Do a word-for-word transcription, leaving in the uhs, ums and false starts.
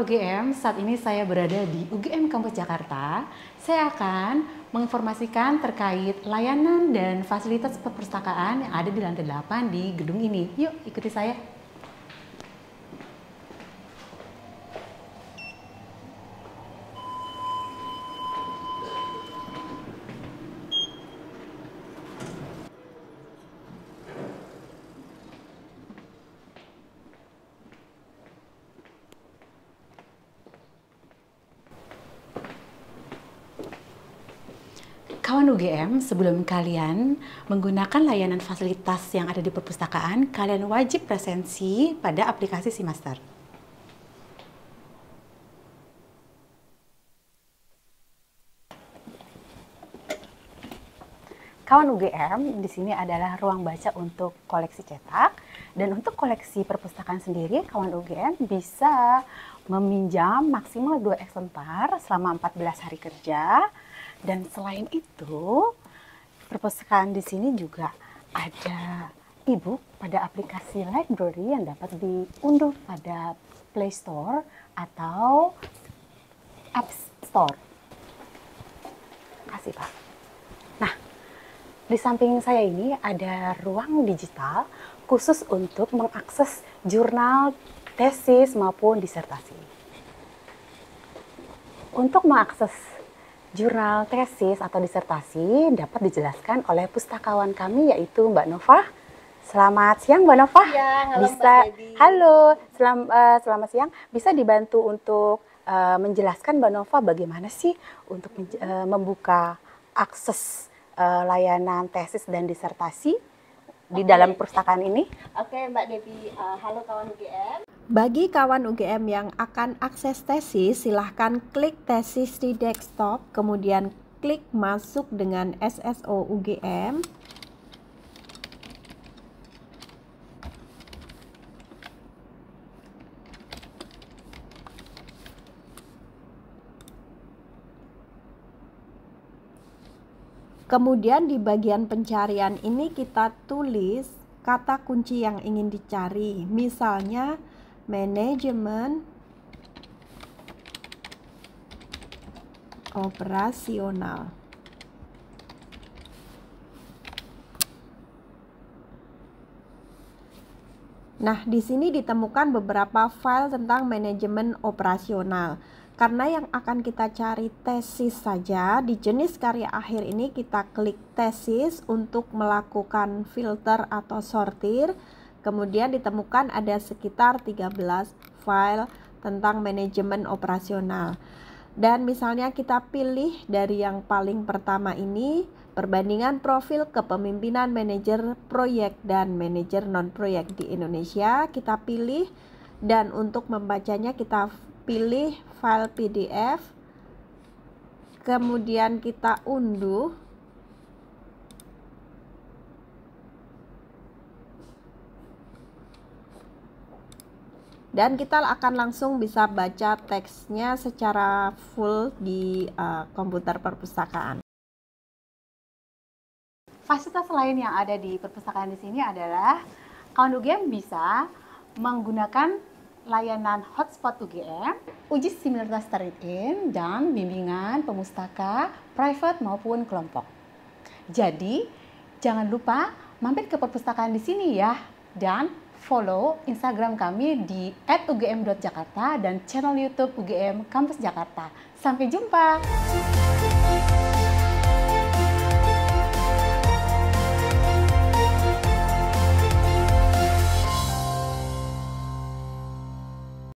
U G M, saat ini saya berada di U G M Kampus Jakarta. Saya akan menginformasikan terkait layanan dan fasilitas perpustakaan yang ada di lantai delapan di gedung ini. Yuk, ikuti saya. Kawan U G M, sebelum kalian menggunakan layanan fasilitas yang ada di perpustakaan, kalian wajib presensi pada aplikasi SeaMaster. Kawan U G M, di sini adalah ruang baca untuk koleksi cetak, dan untuk koleksi perpustakaan sendiri, kawan U G M bisa meminjam maksimal dua eksemplar selama empat belas hari kerja. Dan selain itu, perpustakaan di sini juga ada e-book pada aplikasi library yang dapat diunduh pada Play Store atau App Store. Kasih Pak. Nah, di samping saya ini ada ruang digital khusus untuk mengakses jurnal, tesis maupun disertasi. Untuk mengakses jurnal, tesis, atau disertasi dapat dijelaskan oleh pustakawan kami yaitu Mbak Nova. Selamat siang Mbak Nova. Ya, halo Bisa, Mbak Debbie. halo, selam, uh, selamat siang. Bisa dibantu untuk uh, menjelaskan Mbak Nova bagaimana sih untuk uh, membuka akses uh, layanan tesis dan disertasi di Oke. dalam perpustakaan ini? Oke Mbak Debbie, uh, halo kawan U G M. Bagi kawan U G M yang akan akses tesis, silahkan klik tesis di desktop, kemudian klik masuk dengan S S O U G M. Kemudian di bagian pencarian ini kita tulis kata kunci yang ingin dicari, misalnya manajemen operasional. Nah, di sini ditemukan beberapa file tentang manajemen operasional. Karena yang akan kita cari tesis saja, di jenis karya akhir ini kita klik tesis untuk melakukan filter atau sortir. Kemudian ditemukan ada sekitar tiga belas file tentang manajemen operasional. Dan misalnya kita pilih dari yang paling pertama ini, perbandingan profil kepemimpinan manajer proyek dan manajer non-proyek di Indonesia. Kita pilih, dan untuk membacanya kita pilih file P D F. Kemudian kita unduh. Dan kita akan langsung bisa baca teksnya secara full di uh, komputer perpustakaan. Fasilitas lain yang ada di perpustakaan di sini adalah kawan U G M bisa menggunakan layanan hotspot U G M, uji simultas trade-in, dan bimbingan pemustaka private maupun kelompok. Jadi, jangan lupa mampir ke perpustakaan di sini ya, dan follow Instagram kami di at u g m dot jakarta dan channel YouTube U G M Kampus Jakarta. Sampai jumpa!